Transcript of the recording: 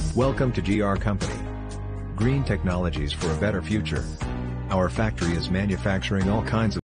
Welcome to GR Company. Green technologies for a better future. Our factory is manufacturing all kinds of